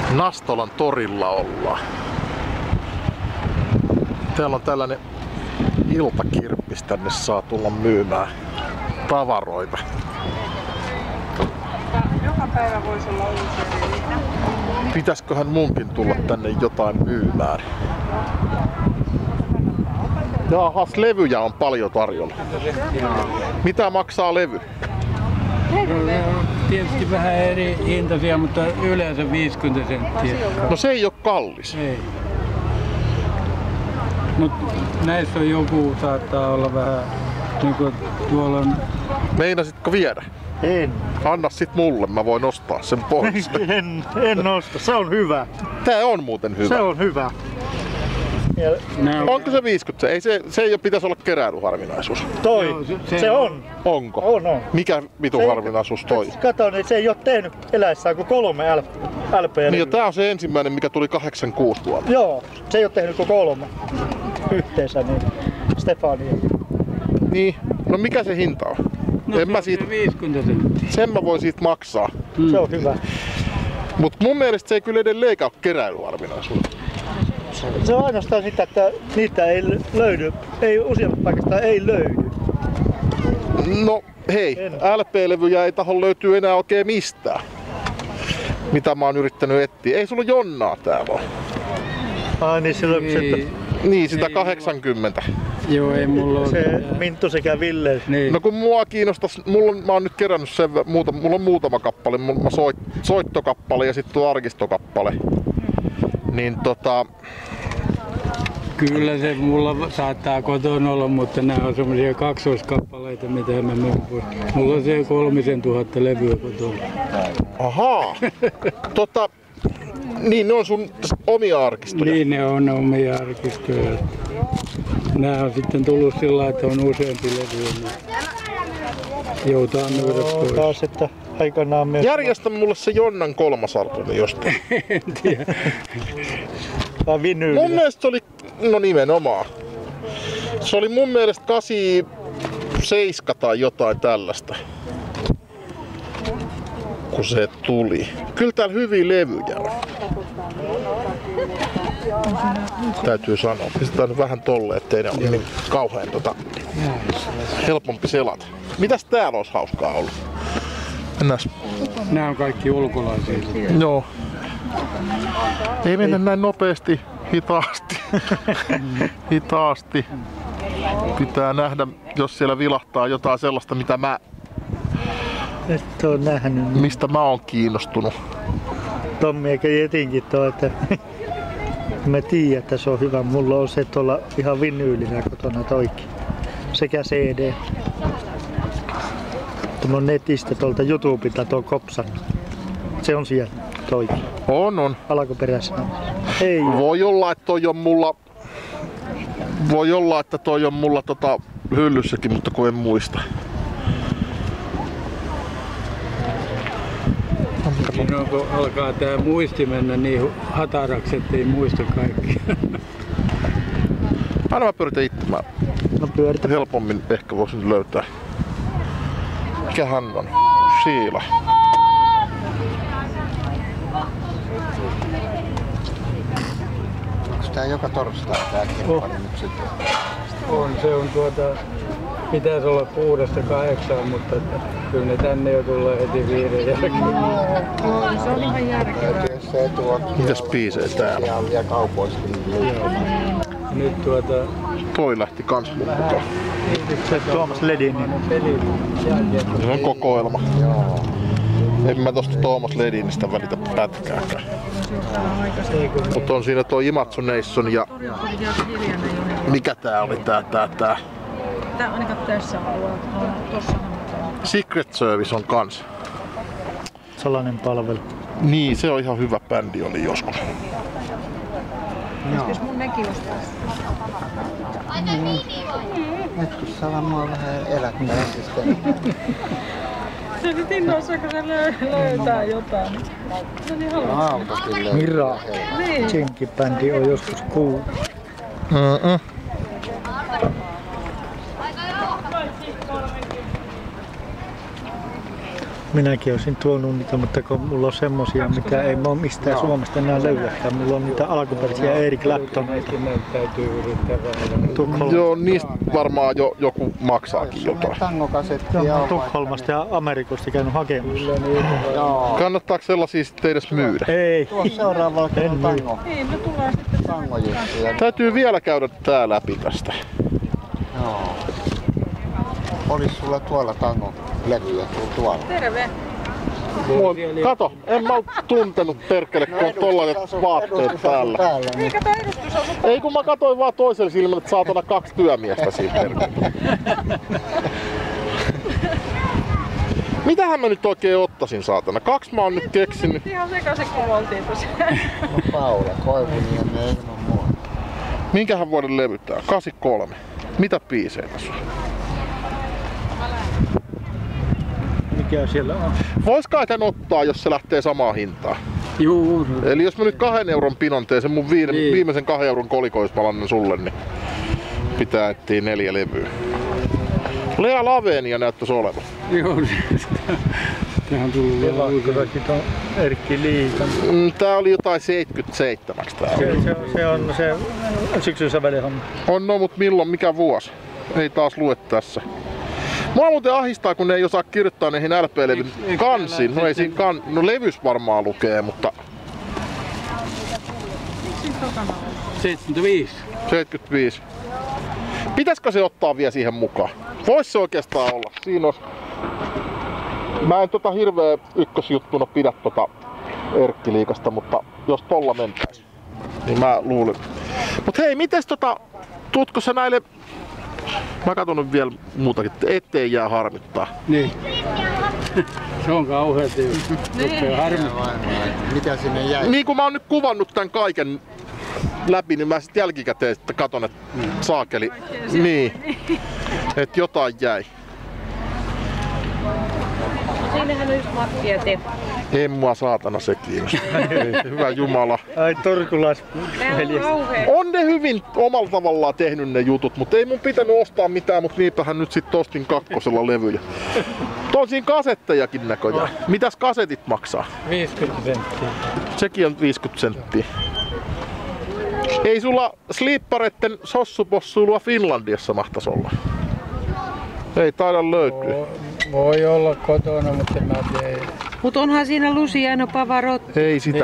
Nastolan torilla ollaan. Täällä on tällainen iltakirppis, tänne saa tulla myymään tavaroita. Joka päivä voisi olla uusia riitä. Pitäisköhän munkin tulla tänne jotain myymään? Jaahas, levyjä on paljon tarjolla. Mitä maksaa levy? Tietysti vähän eri hintaisia, mutta yleensä 50 senttiä. No se ei oo kallis. Ei. Mut näissä on joku saattaa olla vähän niinku tuolla on... Meinasitko viedä? En. Anna sit mulle, mä voin ostaa sen pois. En osta, se on hyvä. Tää on muuten hyvä. Se on hyvä. Ja onko se 50? Se ei pitäisi olla keräilyharvinaisuus. toi, Joo, se on. Onko? On. Mikä vitun harvinaisuus toi? Kato, niin se ei oo tehnyt eläessään kuin 3 LP. Niin, tää on se ensimmäinen, mikä tuli 86 vuonna. Joo, se ei oo tehnyt kuin 3 yhteensä, niin Stefania. Niin, no mikä se hinta on? No en mä siitä, 50 senttiä. sen mä voin siitä maksaa. Se on hyvä. Mut mun mielestä se ei kyllä edelleenkään ole keräilyharvinaisuus. Se on ainoastaan sitä, että niitä ei löydy. Ei useammat paikasta ei löydy. No hei, LP-levyjä ei taho löytyy enää oikein mistään. Mitä mä oon yrittänyt etsiä. Ei sulla Jonnaa täällä ole. Ai niin, silloin Ei, Niin, sitä Ei 80. joo, ei mulla ole. se Minttu sekä Ville. Niin. No kun mua kiinnostais, mä oon nyt kerännyt sen, mulla on muutama kappale, mulla on soittokappale ja sitten tuo arkistokappale. Niin Kyllä se mulla saattaa kotona olla, mutta nämä on semmosia kaksoiskappaleita, mitä mä myyn pois. Mulla on se 3000 levyä kotona. ahaa, niin ne on sun omia arkistoja. Niin ne on omia arkistoja. Nämä on sitten tullut sillä, että on useampi levy, niin joutaa myydä pois. Taas, että aikanaan myös... Järjestä mulle se Jonnan 3. albumi jostain. En tiedä. Tai vinyyli. Mun mielestä se oli, no nimenomaan. Se oli mun mielestä 87 tai jotain tällaista. Kun se tuli. Kyllä täällä hyviä levyjä on. Täytyy sanoa. Pistetään nyt vähän tolle, ettei ne ole niin kauhean helpompi selata. Mitäs täällä olisi hauskaa ollut? Mennääs. Nämä on kaikki ulkolaisia. Joo. Ei mennä näin nopeasti, hitaasti. Hitaasti. Pitää nähdä, jos siellä vilahtaa jotain sellaista, mitä Et oo nähnyt. mistä mä oon kiinnostunut. Tommi eikä Jetinkin toi, että mä tiedän, että se on hyvä. Mulla on se tuolla ihan vinyylinä kotona toikin. Sekä CD. Tämä on netistä tuolta YouTubelta tuo Kopsan. Se on siellä toikin. On. Alkuperäisenä. Ei. Voi olla, että toi on mulla... Voi olla, että toi on mulla hyllyssäkin, mutta kun en muista. Siinä on, kun alkaa tää muisti mennä niin hataraksi, ettei muista kaikkia. Aina mä pyritän itse. No pyöritä. Helpommin ehkä voisin löytää. Mikä hän on? Sheila. Onko tää joka torstai tää kirkko nyt sitten? On, se on pitäisi olla 6–8, mutta kyllä ne tänne jo tulee heti 5 jälkeen. Se on ihan järkevää. Täytyy se tuo. Mitäs biisejä täällä? Ja vielä kaupoissakin. Nyt Toi lähti kans mun mukaan. Se Tuomas Ledin. Se on kokoelma. Joo. En mä tosta Tuomas Ledinistä välitä pätkääkään. Mutta on siinä tuo Imagination ja... Mikä tää oli tää? Tää ainakaan tässä alueella. Tossahan on. Secret Service on kans. Salainen palvelu. Niin, se on ihan hyvä bändi oli joskus. Jos mun nekin ostaisi. Nyt kun saa mua vähän elättää sitten. Se nyt innoissa, kun se löytää jotain. No niin haluaa. Autokin löytyy. Mira. Niin. Jenkki-bändi on joskus kuullut. Minäkin olisin tuonut niitä, mutta kun mulla on semmosia, mitä ei mä mistään Suomesta enää löydäkään. Mulla on niitä alkuperäisiä Eric Claptoneita. Joo, niistä varmaan joku maksaakin jotain. Tangokasettia on. Tukholmasta ja Amerikosta käynyt hakemassa. Kannattaako sellaisia sitten edes myydä? Ei. Tuossa seuraavalla kerralla tango. Niin, me tullaan sitten Tangojuttuja. Täytyy vielä käydä tää läpi tästä. Joo. Olis sulla tuolla tango-levyjä tuolla? Terve! Kato, en mä oo tuntenut perkele, kun on tollaiset vaatteet päällä. Niin, kato edustusasu. Ei kun mä katoin vaan toisella silmällä, että saatana 2 työmiestä siinä perkele. Mitähän mä nyt oikein ottaisin, saatana? 2 mä oon nyt keksinyt. Ihan sekaisin kun oltiin tosiaan. No Paula, Koivuniemen ilman muuta. Minkähän vuoden levy tää? 83. Mitä biisejä tässä on? Mikä siellä on? Vois kai tän ottaa, jos se lähtee samaan hintaan. Juu. Eli jos mä nyt 2 euron pinon teen sen mun viimeisen 2 euron kolikoispalannan sulle, niin pitää etsiä 4 levyä. Lea Lavenia näyttäisi olevan. Joo, sehän on tullut vielä Valkorakin on Erkki Liikan. Tää oli jotain 77 tää. Se on se syksyn sävelihomma. On no, mut milloin, mikä vuosi? Ei taas lue tässä. Mua muuten ahistaa, kun ne ei osaa kirjoittaa näihin LP-levyn kansiin. No ei siinä no levys varmaan lukee, mutta 75. 75. Pitäisikö se ottaa vielä siihen mukaan? Vois se oikeastaan olla. Siinä on... Mä en hirveä ykkösjuttuna pidä Erkki Liikasta, mutta jos tolla mentäis, niin mä luulen. Mut hei, mites tuutko sä näille... Mä katon nyt vielä muutakin, ettei jää harmittaa. Niin. Se on kauheeta, jos rupeaa harmittaa. Mitä sinne jäi? Niin kun mä oon nyt kuvannut tän kaiken läpi, niin mä sit jälkikäteen sitten katon, että saakeli. Niin. Et jotain jäi. Siinähän on just Matti ja Teppo. Ei mua saatana se kiinnosta. Hyvä Jumala. Ai Torkulas. On ne hyvin omalla tavallaan tehnyt ne jutut, mutta ei mun pitänyt ostaa mitään, mutta niipähän nyt sit ostin 2 levyjä. On siinä kasettejakin näköjään. Mitäs kasetit maksaa? 50 senttiä. Sekin on 50 senttiä. Ei sulla slippareitten sossupossuilua Finlandiassa mahtais olla? Ei taida löytyä. Voi olla kotona, mutta en mä tiedä. Mut onhan siinä Luciano Pavarotti. Ei sitä,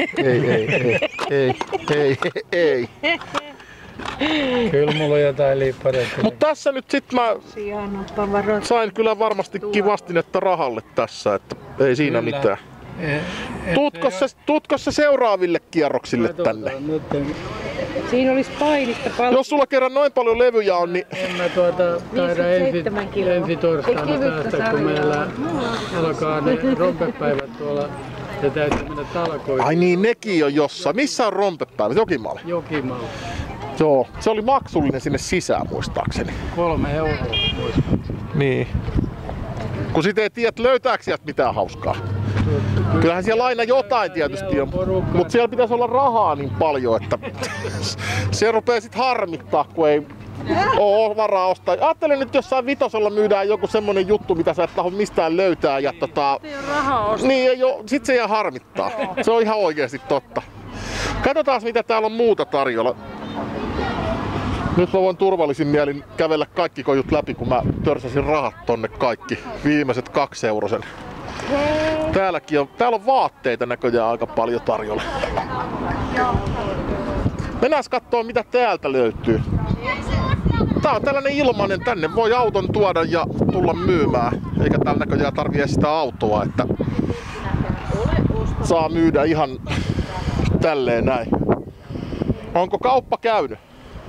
ei. Kyllä mulla on jotain liippareita. Mut tässä nyt sit mä Luciano Pavarotti. sain kyllä varmastikin vastinetta rahalle tässä, että ei siinä Kyllä. mitään. Tuutko se seuraaville kierroksille tänne? Siinä olisi painista paljon. Jos sulla kerran noin paljon levyjä on, niin En mä taida 57 kiloa. ensi torstaina Ei kevyttä päästä, kun sarjaa. meillä alkaa ne rompepäivät tuolla. Ja täytyy mennä talkoihin. ai niin, nekin on jossain. Missä on rompepäivä? Jokimaalla. Jokimaalla. Joo, se oli maksullinen sinne sisään muistaakseni. 3 euroa muistaakseni. Niin. Kun sit ei tiedä, löytääkö sieltä mitään hauskaa. Kyllähän siellä aina jotain tietysti on, mutta siellä pitäisi olla rahaa niin paljon, että se rupeaa sit harmittaa, kun ei oo varaa ostaa. Ajattelin nyt jossain Vitosella myydään joku semmonen juttu, mitä sä et tahdo mistään löytää ja Ei ole rahaa ostaa. niin ei oo, sit se jää harmittaa. Se on ihan oikeesti totta. Katsotaan mitä täällä on muuta tarjolla. Nyt mä voin turvallisin mielin kävellä kaikki kojut läpi, kun mä törsäsin rahat tonne kaikki. Viimeiset 2 eurosen. Täällä on vaatteita näköjään aika paljon tarjolla. Mennään kattoo mitä täältä löytyy. Tää on tällainen ilmainen, tänne voi auton tuoda ja tulla myymään. Eikä täällä näköjään tarvii sitä autoa, että saa myydä ihan tälleen näin. Onko kauppa käynyt?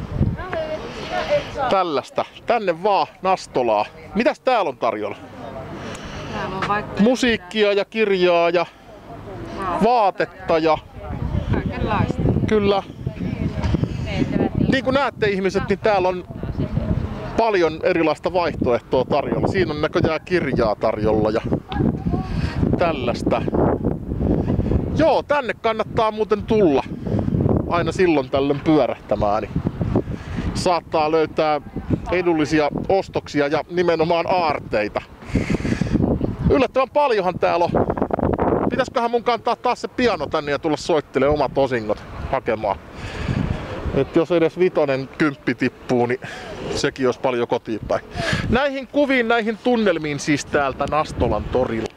Tällaista. Tänne vaan Nastolaa. Mitäs täällä on tarjolla? Täällä on vaikka Musiikkia ja kirjaa ja vaatetta ja kaikenlaista. kyllä. Niin kuin näette ihmiset, niin täällä on paljon erilaista vaihtoehtoa tarjolla. Siinä on näköjään kirjaa tarjolla ja tällaista. Joo, tänne kannattaa muuten tulla aina silloin tällöin pyörähtämään. Niin saattaa löytää edullisia ostoksia ja nimenomaan aarteita. Yllättävän paljonhan täällä on. Pitäisköhän mun kantaa taas se piano tänne ja tulla soittelemaan omat osingot hakemaan. Et jos edes 5 10 tippuu, niin sekin olisi paljon kotiin päin. Näihin kuviin, näihin tunnelmiin siis täältä Nastolan torilla.